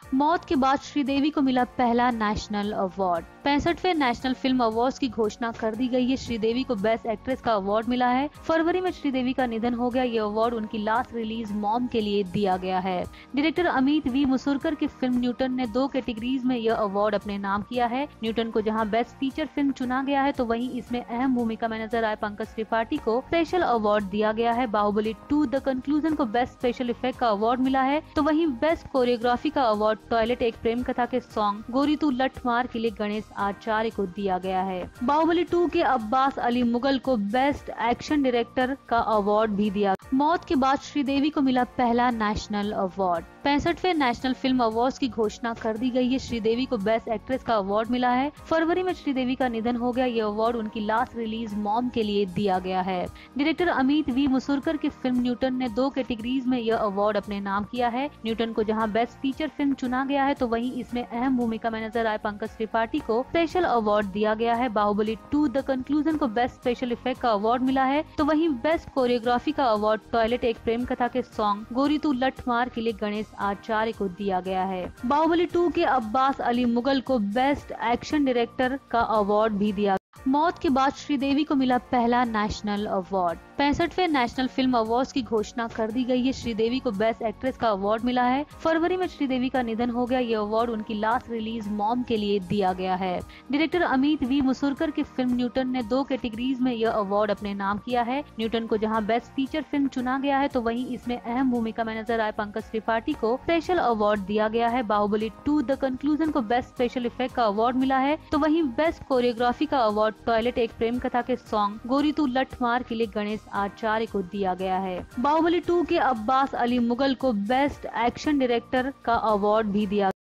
मौत के बाद श्रीदेवी को मिला पहला नेशनल अवार्ड। 65वें नेशनल फिल्म अवार्ड्स की घोषणा कर दी गई है। श्रीदेवी को बेस्ट एक्ट्रेस का अवार्ड मिला है। फरवरी में श्रीदेवी का निधन हो गया। ये अवार्ड उनकी लास्ट रिलीज मॉम के लिए दिया गया है। डायरेक्टर अमित वी मुसुरकर की फिल्म न्यूटन ने 2 कैटेगरीज में यह अवार्ड अपने नाम किया है। न्यूटन को जहां बेस्ट फीचर फिल्म चुना गया है, तो वहीं इसमें अहम भूमिका में नजर आए पंकज त्रिपाठी को स्पेशल अवार्ड दिया गया है। बाहुबली 2 द कंक्लूजन को बेस्ट स्पेशल इफेक्ट का अवार्ड मिला है, तो वहीं बेस्ट कोरियोग्राफी का अवार्ड टॉयलेट एक प्रेम कथा के सॉन्ग गोरी तू लठ मार के लिए गणेश आचार्य को दिया गया है। बाहुबली 2 के अब्बास अली मुगल को बेस्ट एक्शन डायरेक्टर का अवार्ड भी दिया। मौत के बाद श्रीदेवी को मिला पहला नेशनल अवार्ड। 65वें नेशनल फिल्म अवार्ड्स की घोषणा कर दी गई है। श्रीदेवी को बेस्ट एक्ट्रेस का अवार्ड मिला है। फरवरी में श्रीदेवी का निधन हो गया। ये अवार्ड उनकी लास्ट रिलीज मॉम के लिए दिया गया है। डायरेक्टर अमित वी मुसुरकर की फिल्म न्यूटन ने 2 कैटेगरीज में यह अवार्ड अपने नाम किया है। न्यूटन को जहां बेस्ट फीचर फिल्म चुना गया है, तो वहीं इसमें अहम भूमिका में नजर आए पंकज त्रिपाठी को स्पेशल अवार्ड दिया गया है। बाहुबली 2 द कंक्लूजन को बेस्ट स्पेशल इफेक्ट का अवार्ड मिला है, तो वहीं बेस्ट कोरियोग्राफी का अवार्ड टॉयलेट एक प्रेम कथा के सॉन्ग गोरी तू लठ मार के लिए गणेश आचार्य को दिया गया है। बाहुबली 2 के अब्बास अली मुगल को बेस्ट एक्शन डायरेक्टर का अवार्ड भी दिया। मौत के बाद श्रीदेवी को मिला पहला नेशनल अवार्ड। 65वें नेशनल फिल्म अवार्ड्स की घोषणा कर दी गई है। श्रीदेवी को बेस्ट एक्ट्रेस का अवार्ड मिला है। फरवरी में श्रीदेवी का निधन हो गया। ये अवार्ड उनकी लास्ट रिलीज मॉम के लिए दिया गया है। डायरेक्टर अमित वी मुसुरकर की फिल्म न्यूटन ने 2 कैटेगरीज में यह अवार्ड अपने नाम किया है। न्यूटन को जहां बेस्ट फीचर फिल्म चुना गया है, तो वहीं इसमें अहम भूमिका में नजर आए पंकज त्रिपाठी को स्पेशल अवार्ड दिया गया है। बाहुबली 2 द कंक्लूजन को बेस्ट स्पेशल इफेक्ट का अवार्ड मिला है, तो वहीं बेस्ट कोरियोग्राफी का अवार्ड टॉयलेट एक प्रेम कथा के सॉन्ग गोरी तू लठ मार के लिए गणेश आचार्य को दिया गया है। बाहुबली 2 के अब्बास अली मुगल को बेस्ट एक्शन डायरेक्टर का अवार्ड भी दिया।